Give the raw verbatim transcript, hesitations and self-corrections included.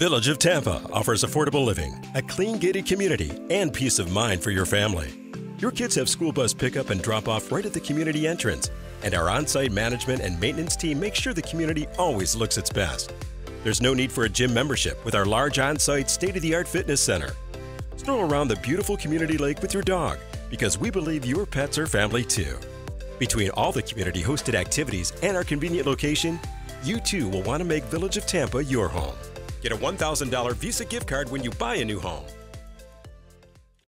Village of Tampa offers affordable living, a clean gated community, and peace of mind for your family. Your kids have school bus pickup and drop off right at the community entrance, and our on-site management and maintenance team make sure the community always looks its best. There's no need for a gym membership with our large on-site state-of-the-art fitness center. Stroll around the beautiful community lake with your dog because we believe your pets are family too. Between all the community-hosted activities and our convenient location, you too will want to make Village of Tampa your home. Get a one thousand dollar Visa gift card when you buy a new home.